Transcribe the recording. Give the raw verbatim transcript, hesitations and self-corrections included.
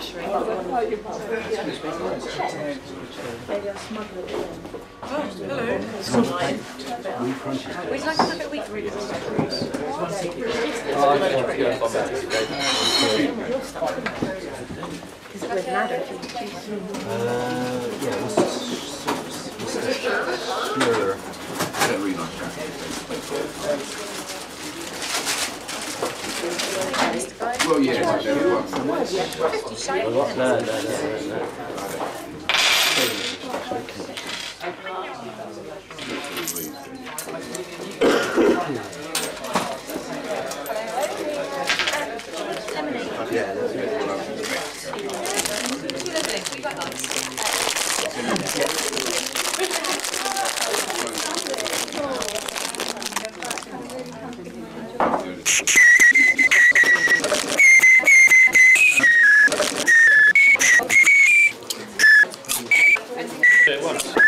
brasserie. Maybe I'll smuggle it in. Oh, hello. Would you like to have a wheat root? Oh, I just want to go from that. Is it with ladder if you choose? Uh, yeah, what's this? What's this? Sure. I don't really like that. Well, yeah, it's like fifty shillings. No, no, no, no, no. Yeah, that's it. It works.